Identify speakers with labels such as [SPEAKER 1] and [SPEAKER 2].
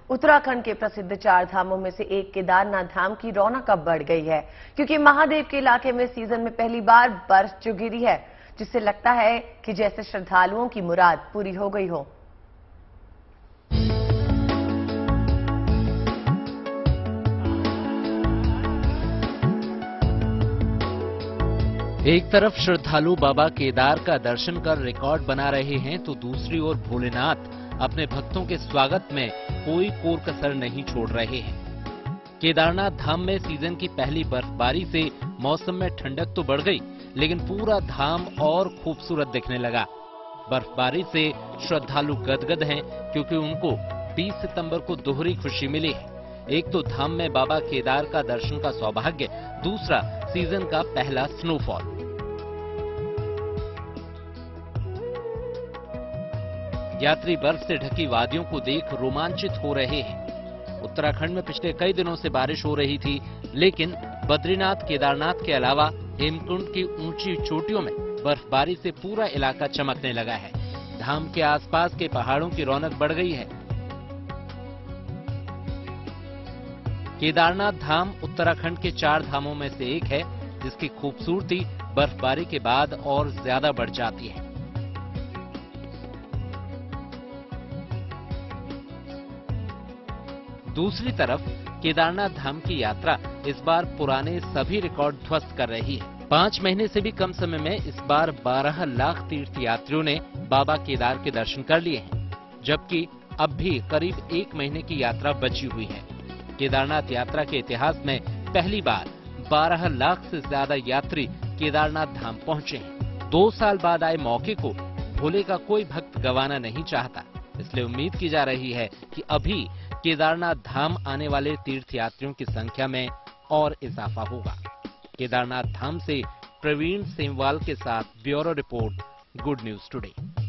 [SPEAKER 1] उत्तराखंड के प्रसिद्ध 4 धामों में से एक केदारनाथ धाम की रौनक अब बढ़ गई है, क्योंकि महादेव के इलाके में सीजन में पहली बार बर्फ जो गिरी है, जिससे लगता है कि जैसे श्रद्धालुओं की मुराद पूरी हो गई हो।
[SPEAKER 2] एक तरफ श्रद्धालु बाबा केदार का दर्शन कर रिकॉर्ड बना रहे हैं, तो दूसरी ओर भोलेनाथ अपने भक्तों के स्वागत में कोई कोर कसर नहीं छोड़ रहे हैं। केदारनाथ धाम में सीजन की पहली बर्फबारी से मौसम में ठंडक तो बढ़ गई, लेकिन पूरा धाम और खूबसूरत दिखने लगा। बर्फबारी से श्रद्धालु गदगद हैं, क्योंकि उनको 20 सितंबर को दोहरी खुशी मिली है। एक तो धाम में बाबा केदार का दर्शन का सौभाग्य, दूसरा सीजन का पहला स्नोफॉल। यात्री बर्फ से ढकी वादियों को देख रोमांचित हो रहे हैं। उत्तराखंड में पिछले कई दिनों से बारिश हो रही थी, लेकिन बद्रीनाथ, केदारनाथ के अलावा हेमकुंड की ऊंची चोटियों में बर्फबारी से पूरा इलाका चमकने लगा है। धाम के आसपास के पहाड़ों की रौनक बढ़ गई है। केदारनाथ धाम उत्तराखंड के 4 धामों में से एक है, जिसकी खूबसूरती बर्फबारी के बाद और ज्यादा बढ़ जाती है। दूसरी तरफ केदारनाथ धाम की यात्रा इस बार पुराने सभी रिकॉर्ड ध्वस्त कर रही है। 5 महीने से भी कम समय में इस बार 12 लाख तीर्थयात्रियों ने बाबा केदार के दर्शन कर लिए हैं, जबकि अब भी करीब 1 महीने की यात्रा बची हुई है। केदारनाथ यात्रा के इतिहास में पहली बार 12 लाख से ज्यादा यात्री केदारनाथ धाम पहुंचे हैं। 2 साल बाद आए मौके को भोले का कोई भक्त गंवाना नहीं चाहता, इसलिए उम्मीद की जा रही है कि अभी केदारनाथ धाम आने वाले तीर्थयात्रियों की संख्या में और इजाफा होगा। केदारनाथ धाम से प्रवीण सेमवाल के साथ bureau report, good news today.